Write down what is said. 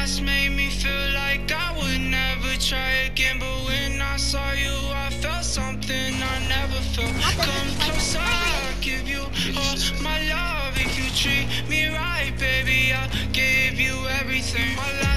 past made me feel like I would never try again, but when I saw you, I felt something I never felt. Come closer, I'll give you all my love. If you treat me right, baby, I'll give you everything. My life